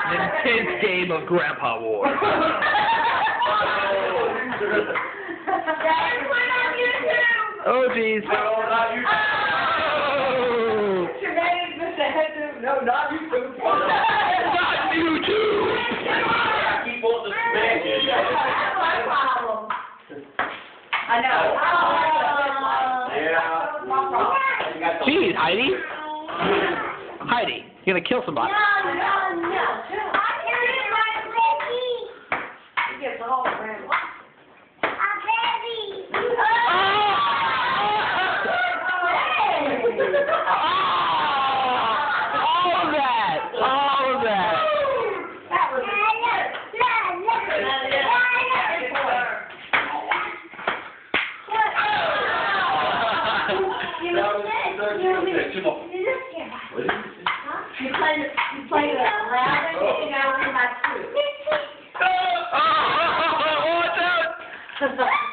an intense game of Grandpa War. Oh, jeez. No, not YouTube. Not YouTube! Keep on the smacking. That's my problem. I know. Yeah. My problem. Jeez, Heidi. Heidi, you're gonna kill somebody. No. He gets all the grandma. You played it around and now in my tooth. Watch out!